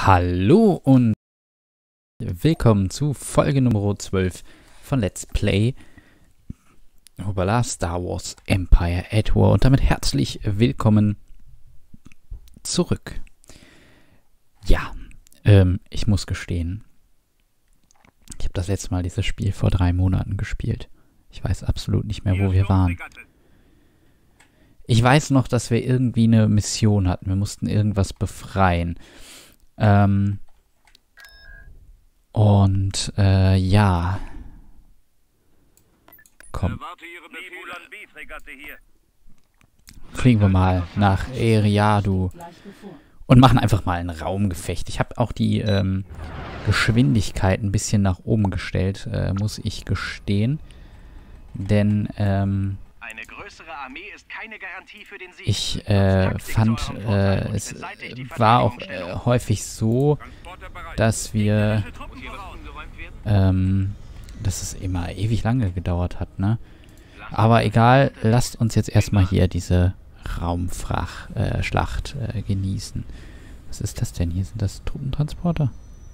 Hallo und willkommen zu Folge Nummer 12 von Let's Play Star Wars Empire at War und damit herzlich willkommen zurück. Ja, ich muss gestehen, ich habe das letzte Mal dieses Spiel vor 3 Monaten gespielt. Ich weiß absolut nicht mehr, wo wir waren. Ich weiß noch, dass wir irgendwie eine Mission hatten. Wir mussten irgendwas befreien. Ja. Komm. Fliegen wir mal nach Eriadu und machen einfach mal ein Raumgefecht. Ich habe auch die Geschwindigkeit ein bisschen nach oben gestellt, muss ich gestehen. Denn, eine größere Armee ist keine Garantie für den Sieg. ich fand, es war auch häufig so, dass wir, dass es immer ewig lange gedauert hat, ne? Aber egal, lasst uns jetzt erstmal hier diese Raumschlacht genießen. Was ist das denn? Hier sind das Truppentransporter?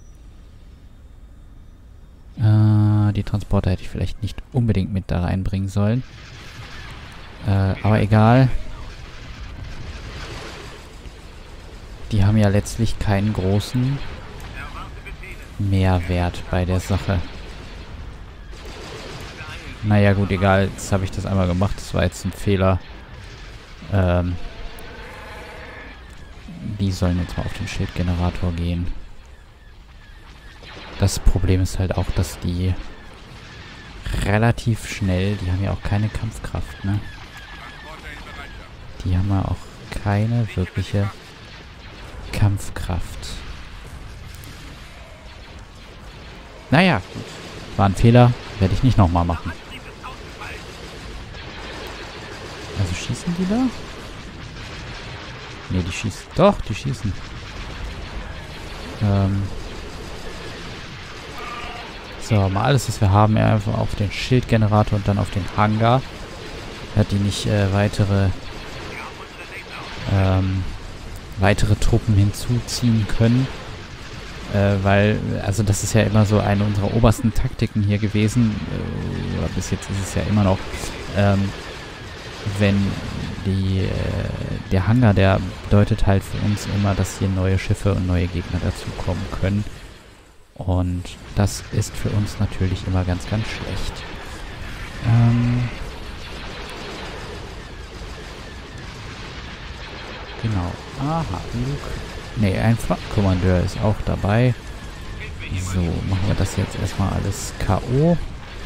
Die Transporter hätte ich vielleicht nicht unbedingt mit da reinbringen sollen. Aber egal. Die haben ja letztlich keinen großen Mehrwert bei der Sache. Naja gut, egal. Jetzt habe ich das einmal gemacht. Das war jetzt ein Fehler. Die sollen jetzt mal auf den Schildgenerator gehen. Das Problem ist halt auch, dass die relativ schnell, die haben ja auch keine Kampfkraft, ne? Die haben ja auch keine wirkliche Kampfkraft. Naja, gut. War ein Fehler, werde ich nicht nochmal machen. Also schießen die da? Ne, die schießen. Doch, die schießen. So, mal alles, was wir haben, einfach auf den Schildgenerator und dann auf den Hangar. Hat die nicht weitere Truppen hinzuziehen können. Weil, also das ist ja immer so eine unserer obersten Taktiken hier gewesen. Oder bis jetzt ist es ja immer noch. Wenn der Hangar, der bedeutet halt für uns immer, dass hier neue Schiffe und neue Gegner dazukommen können. Und das ist für uns natürlich immer ganz, ganz schlecht. Genau. Aha, Luke. Ne, ein Flottenkommandeur ist auch dabei. So, machen wir das jetzt erstmal alles K.O.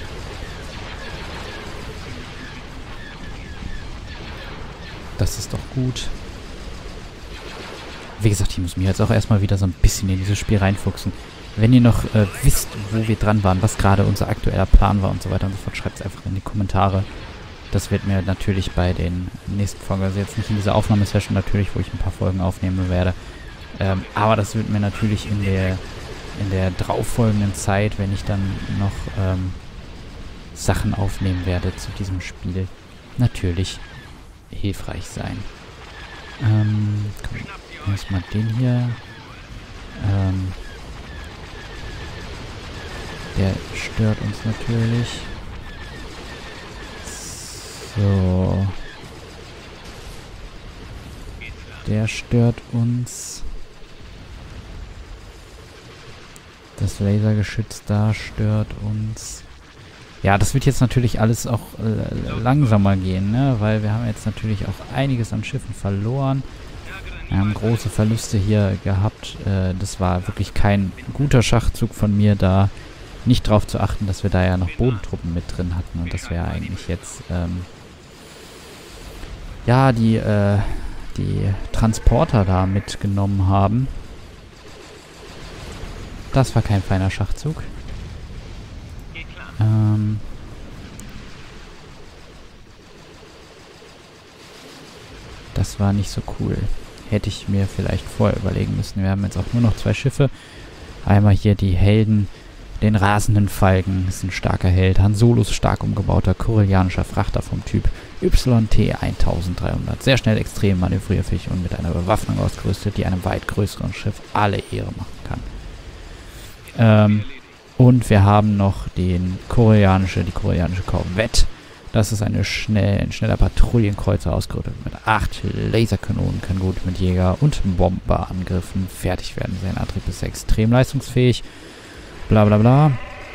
Das ist doch gut. Wie gesagt, ich muss mich jetzt auch erstmal wieder so ein bisschen in dieses Spiel reinfuchsen. Wenn ihr noch wisst, wo wir dran waren, was gerade unser aktueller Plan war und so weiter und so fort, schreibt es einfach in die Kommentare. Das wird mir natürlich bei den nächsten Folgen, also jetzt nicht in dieser Aufnahmesession natürlich, wo ich ein paar Folgen aufnehmen werde, aber das wird mir natürlich in der darauffolgenden Zeit, wenn ich dann noch Sachen aufnehmen werde zu diesem Spiel, natürlich hilfreich sein. Komm, erstmal den hier. Der stört uns natürlich. So. Der stört uns. Das Lasergeschütz da stört uns. Ja, das wird jetzt natürlich alles auch langsamer gehen, ne? Weil wir haben jetzt natürlich auch einiges an Schiffen verloren. Wir haben große Verluste hier gehabt. Das war wirklich kein guter Schachzug von mir, da nicht drauf zu achten, dass wir da ja noch Bodentruppen mit drin hatten und dass wir ja eigentlich jetzt ja, die Transporter da mitgenommen haben. Das war kein feiner Schachzug. Das war nicht so cool. Hätte ich mir vielleicht vorher überlegen müssen. Wir haben jetzt auch nur noch 2 Schiffe. Einmal hier die Helden, den rasenden Falken. Das ist ein starker Held. Han Solo ist stark umgebauter, korellianischer Frachter vom Typ YT 1300. Sehr schnell, extrem manövrierfähig und mit einer Bewaffnung ausgerüstet, die einem weit größeren Schiff alle Ehre machen kann. Und wir haben noch die koreanische Korvette. Das ist ein schneller Patrouillenkreuzer, ausgerüstet mit 8 Laserkanonen, kann gut mit Jäger- und Bomberangriffen fertig werden. Sein Antrieb ist extrem leistungsfähig. Bla bla bla.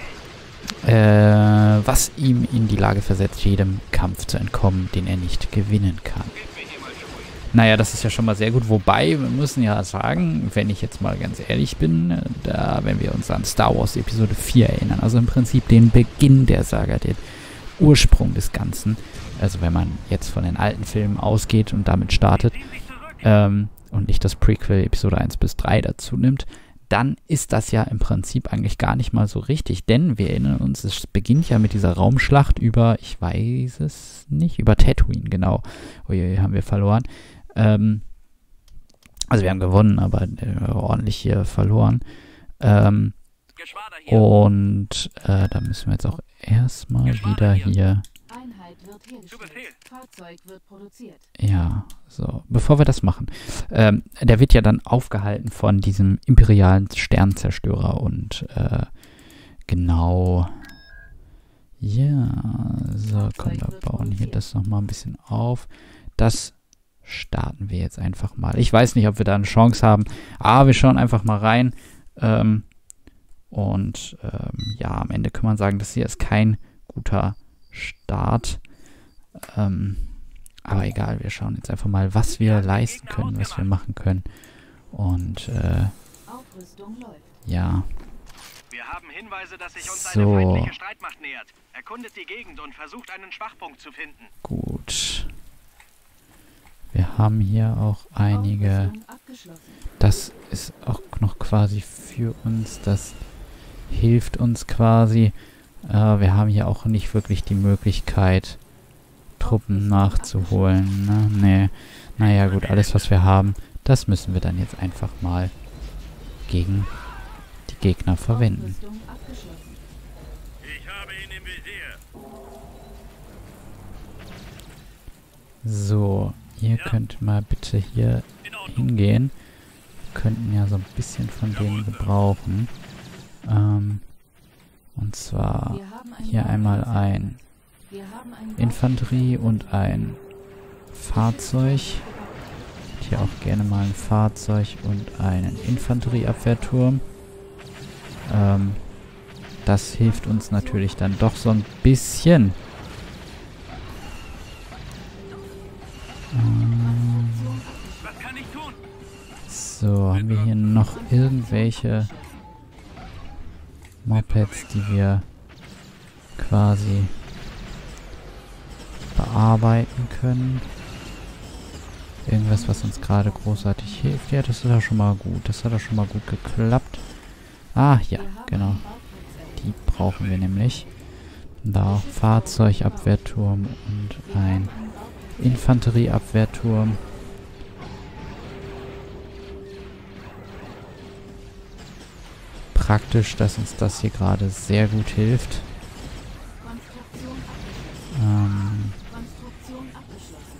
Was ihm in die Lage versetzt, jedem Kampf zu entkommen, den er nicht gewinnen kann. Naja, das ist ja schon mal sehr gut. Wobei, wir müssen ja sagen, wenn ich jetzt mal ganz ehrlich bin, wenn wir uns an Star Wars Episode 4 erinnern, also im Prinzip den Beginn der Saga, den Ursprung des Ganzen, also wenn man jetzt von den alten Filmen ausgeht und damit startet und nicht das Prequel Episode 1 bis 3 dazu nimmt, dann ist das ja im Prinzip eigentlich gar nicht mal so richtig, denn wir erinnern uns, es beginnt ja mit dieser Raumschlacht über, ich weiß es nicht, über Tatooine, genau. Uiui, haben wir verloren. Also wir haben gewonnen, aber ordentlich hier verloren. Und da müssen wir jetzt auch erstmal wieder hier... Einheit wird hergestellt. Fahrzeug wird produziert. Ja, so. Bevor wir das machen. Der wird ja dann aufgehalten von diesem imperialen Sternzerstörer und genau. Ja, so, komm, wir bauen hier das nochmal ein bisschen auf. Das starten wir jetzt einfach mal. Ich weiß nicht, ob wir da eine Chance haben, aber wir schauen einfach mal rein. Ja, am Ende kann man sagen, das hier ist kein guter Start. Aber egal, wir schauen jetzt einfach mal, was wir leisten können, was wir machen können. Und Aufrüstung läuft. ja. Wir haben Hinweise, dass sich uns So. eine feindliche Streitmacht nähert. Erkundet die Gegend und versucht einen Schwachpunkt zu finden. Gut. Wir haben hier auch einige. Aufrüstung abgeschlossen. Das ist auch noch quasi für uns. Das hilft uns quasi. Wir haben hier auch nicht wirklich die Möglichkeit, Truppen nachzuholen. Ne? Nee. Naja gut, alles was wir haben, das müssen wir dann jetzt einfach mal gegen die Gegner verwenden. Aufrüstung abgeschlossen. Ich habe ihn im Visier. So, ihr könnt mal bitte hier hingehen. Wir könnten ja so ein bisschen von denen gebrauchen. Und zwar Wir haben ein hier einmal ein Wir haben ein Infanterie und ein Fahrzeug. Hier auch gerne mal ein Fahrzeug und einen Infanterieabwehrturm. Das hilft uns natürlich dann doch so ein bisschen. Was kann ich tun? So, haben wir hier noch irgendwelche Mopeds, die wir quasi bearbeiten können? Irgendwas, was uns gerade großartig hilft? Ja, das ist ja schon mal gut. Das hat ja schon mal gut geklappt. Ah, ja, genau. Die brauchen wir nämlich. Da auch Fahrzeugabwehrturm und ein Infanterieabwehrturm. Praktisch, dass uns das hier gerade sehr gut hilft. Konstruktion abgeschlossen.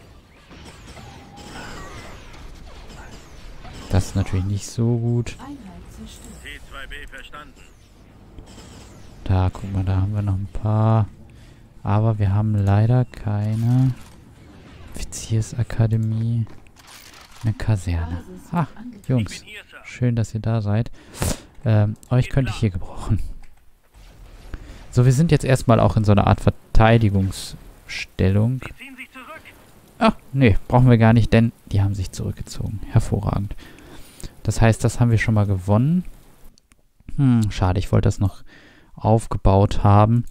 Das ist natürlich nicht so gut. Einheit zerstört. T2B verstanden. Da, guck mal, da haben wir noch ein paar. Aber wir haben leider keine Offiziersakademie. Eine Kaserne. Ah, Jungs, Hier, Sir. schön, dass ihr da seid. Euch könnte ich hier gebrauchen. So, wir sind jetzt erstmal auch in so einer Art Verteidigungsstellung. Sie ziehen sich zurück. Ach, nee, brauchen wir gar nicht, denn die haben sich zurückgezogen. Hervorragend. Das heißt, das haben wir schon mal gewonnen. Schade, ich wollte das noch aufgebaut haben.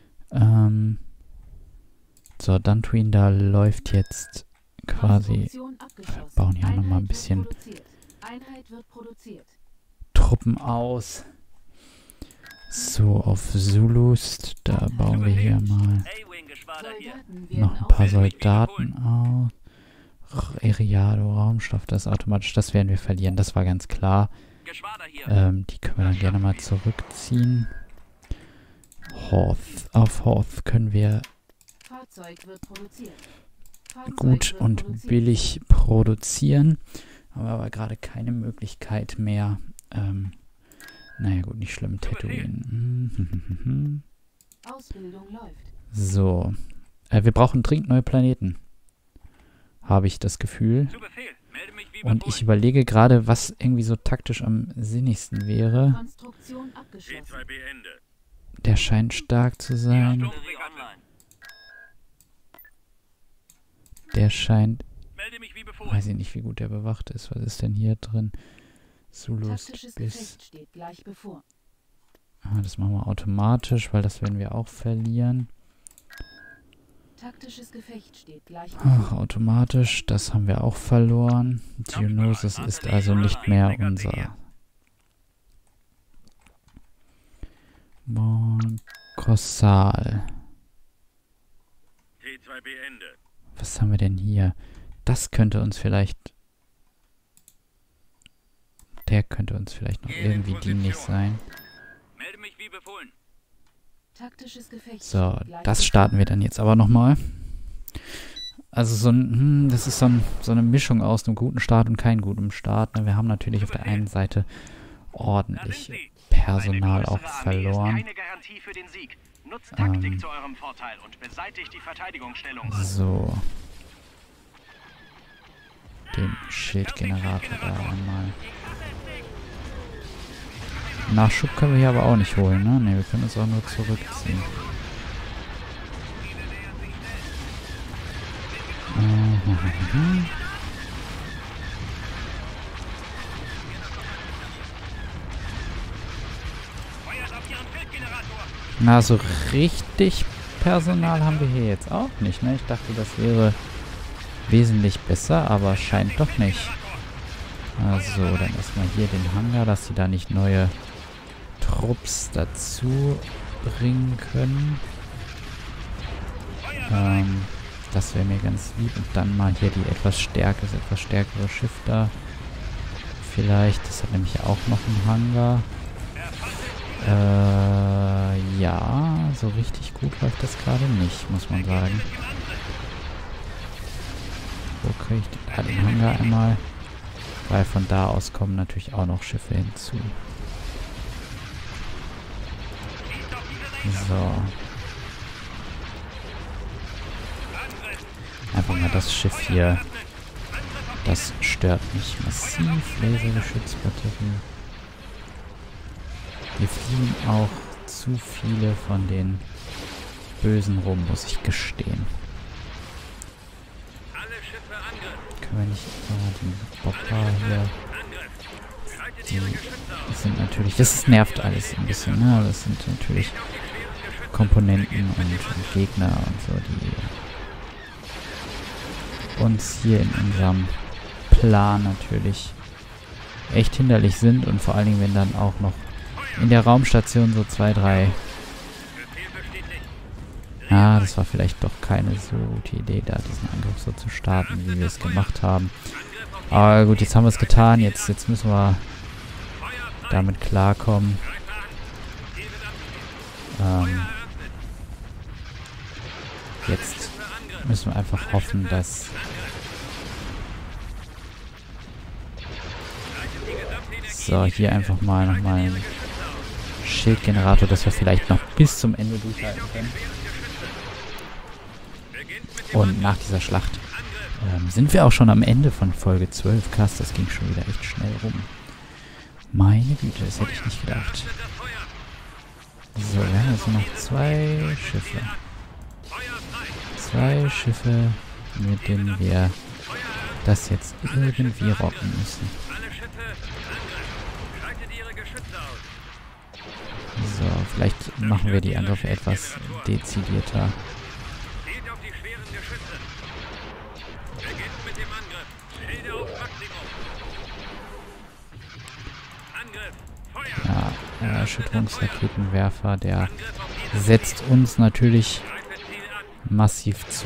So, Dantooine, da läuft jetzt quasi... Konstruktion abgeschlossen. Wir bauen hier auch noch mal ein Einheit wird bisschen produziert. Einheit wird produziert. Truppen aus. So, auf Zulust, da bauen wir hier mal A-Wing-Geschwader hier. Soldaten werden noch ein paar aufgestellt. Soldaten aus. Eriado, Raumstoff, das ist automatisch, das werden wir verlieren, das war ganz klar. Geschwader hier. Die können wir dann gerne mal zurückziehen. Hoth, auf Hoth können wir Fahrzeug wird produziert. Fahrzeug gut wird und produziert. billig produzieren. Haben wir aber gerade keine Möglichkeit mehr. Naja gut, nicht schlimm. Tatooine. Ausbildung läuft. So. Wir brauchen dringend neue Planeten. Habe ich das Gefühl. Zu Befehl. Melde mich wie Und befohlen. ich überlege gerade, was irgendwie so taktisch am sinnigsten wäre. Konstruktion abgeschlossen. T2B Ende. Der scheint stark zu sein. Achtung, online. Der scheint... Melde mich wie befohlen. Weiß ich nicht, wie gut der bewacht ist. Was ist denn hier drin? Zulust Taktisches bis... Gefecht steht gleich bevor. Das machen wir automatisch, weil das werden wir auch verlieren. Taktisches Gefecht steht gleich Ach, bevor. automatisch, das haben wir auch verloren. Geonosis ist also nicht mehr unser. Kossal. T2B Ende. Was haben wir denn hier? Das könnte uns vielleicht... Der könnte uns vielleicht noch irgendwie dienlich sein. Melde mich wie befohlen. Taktisches Gefecht So, steht gleich das bevor. starten wir dann jetzt aber nochmal. Also so ein, das ist so eine Mischung aus einem guten Start und keinem guten Start. Wir haben natürlich auf der einen Seite ordentlich Personal auch verloren. Keine Garantie für den Sieg. Nutzt Taktik zu eurem Vorteil und beseitigt die Verteidigungsstellung. So. Den Schildgenerator da einmal. Nachschub können wir hier aber auch nicht holen, ne? Ne, wir können uns auch nur zurückziehen. Feuert auf ihren Feldgenerator. Na, so richtig Personal haben wir hier jetzt auch nicht, ne? Ich dachte, das wäre wesentlich besser, aber scheint doch nicht. Also, dann erstmal hier den Hangar, dass sie da nicht neue Trupps dazu bringen können. Das wäre mir ganz lieb. Und dann mal hier die etwas stärkere Schiff da. Vielleicht, das hat nämlich auch noch einen Hangar. Ja, so richtig gut läuft das gerade nicht, muss man sagen. Wo kriege ich den Hangar einmal? Weil von da aus kommen natürlich auch noch Schiffe hinzu. So. Einfach mal das Schiff hier. Das stört mich massiv. Lasergeschützbatterie. Hier fliegen auch zu viele von den Bösen rum, muss ich gestehen. Können wir nicht den Bopper hier... Die sind natürlich... Das nervt alles ein bisschen, ne? Das sind natürlich Komponenten und Gegner und so, die uns hier in unserem Plan natürlich echt hinderlich sind. Und vor allen Dingen, wenn dann auch noch in der Raumstation so 2, 3... das war vielleicht doch keine so gute Idee, da diesen Angriff so zu starten, wie wir es gemacht haben. Aber gut, jetzt haben wir es getan. Jetzt müssen wir damit klarkommen. Jetzt müssen wir einfach hoffen, dass... So, hier einfach mal nochmal einen Schildgenerator, dass wir vielleicht noch bis zum Ende durchhalten können. Und nach dieser Schlacht sind wir auch schon am Ende von Folge 12. Krass, das ging schon wieder echt schnell rum. Meine Güte, das hätte ich nicht gedacht. So, wir haben jetzt noch 2 Schiffe. 2 Schiffe, mit denen wir das jetzt irgendwie rocken müssen. So, vielleicht machen wir die Angriffe etwas dezidierter. Ja, Erschütterungsraketenwerfer, der setzt uns natürlich massiv zu.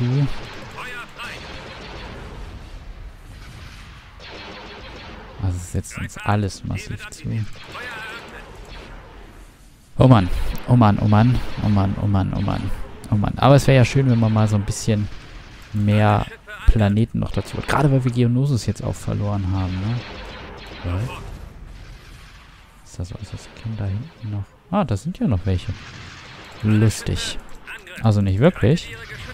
Also es setzt uns alles massiv zu. Oh Mann, oh Mann, oh Mann, oh Mann, oh Mann, oh Mann. Oh Mann, aber es wäre ja schön, wenn man mal so ein bisschen mehr Planeten noch dazu hat. Gerade weil wir Geonosis jetzt auch verloren haben, ne? Ja. Ist das alles, was kennen da hinten noch? Ah, da sind ja noch welche. Lustig. Also nicht wirklich.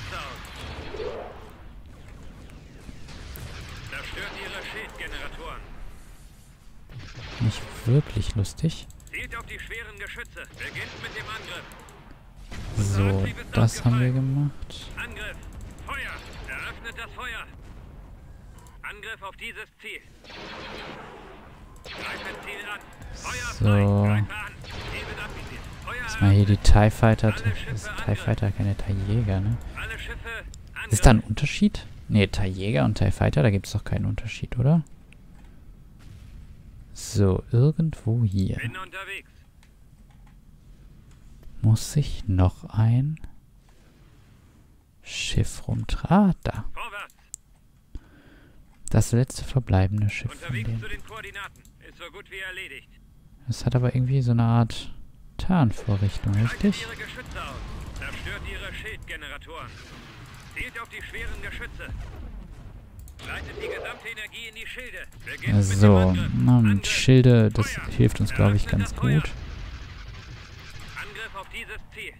Nicht wirklich lustig. So, das haben wir gemacht. Angriff! Feuer! Eröffnet das Feuer! Angriff auf dieses Ziel! Greife Ziel an! Feuer frei! So. Greife an! Ziel wird abgesiegt! Feuer Jetzt mal hier die TIE Fighter. Das ist TIE Fighter, keine TIE Jäger, ne? Alle Schiffe! Angriff! Ist da ein Unterschied? Ne, TIE Jäger und TIE Fighter, da gibt es doch keinen Unterschied, oder? So, irgendwo hier Bin unterwegs! muss sich noch ein Schiff rumtragen. Ah, da. Vorwärts! Das letzte verbleibende Schiff von Unterwegs denen. zu den Koordinaten! Ist so gut wie erledigt! Das hat aber irgendwie so eine Art Tarnvorrichtung, Schaltet richtig? ihre Geschütze aus! Zerstört ihre Schildgeneratoren! Zielt auf die schweren Geschütze! Leitet die gesamte Energie in die Schilde! Beginnt mit dem So, Angriff. und Schilde, das Feuer. hilft uns, glaube ich, Eröffnet ganz das Feuer. gut. Angriff auf dieses Ziel!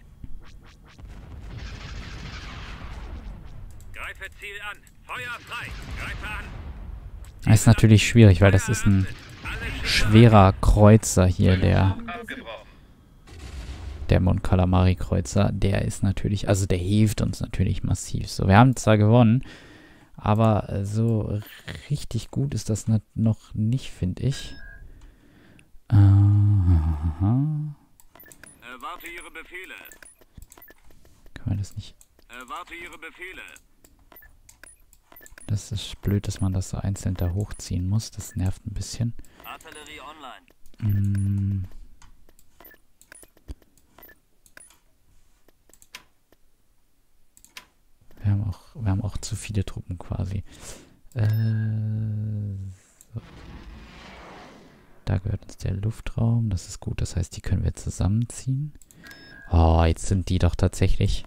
Greife Ziel an! Feuer frei! Greife an! Das ist natürlich schwierig, weil das ist ein schwerer Kreuzer hier, der Mon Calamari Kreuzer. Der ist natürlich, also der hilft uns natürlich massiv. So, wir haben zwar gewonnen, aber so richtig gut ist das noch nicht, finde ich. Aha. Erwarte Ihre Befehle! Kann man das nicht... Erwarte Ihre Befehle! Das ist blöd, dass man das so einzeln da hochziehen muss. Das nervt ein bisschen. Artillerie online! Wir haben auch zu viele Truppen quasi. So. Da gehört uns der Luftraum. Das ist gut. Das heißt, die können wir zusammenziehen. Oh, jetzt sind die doch tatsächlich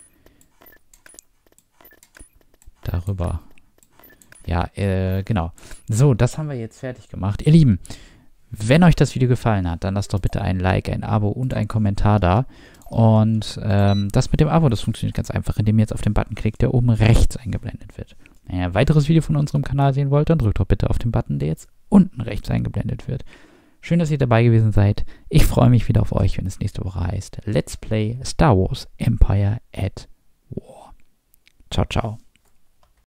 darüber. Ja, genau. So, das haben wir jetzt fertig gemacht. Ihr Lieben, wenn euch das Video gefallen hat, dann lasst doch bitte ein Like, ein Abo und einen Kommentar da. Und das mit dem Abo, das funktioniert ganz einfach, indem ihr jetzt auf den Button klickt, der oben rechts eingeblendet wird. Wenn ihr ein weiteres Video von unserem Kanal sehen wollt, dann drückt doch bitte auf den Button, der jetzt unten rechts eingeblendet wird. Schön, dass ihr dabei gewesen seid. Ich freue mich wieder auf euch, wenn es nächste Woche heißt Let's Play Star Wars Empire at War. Ciao, ciao.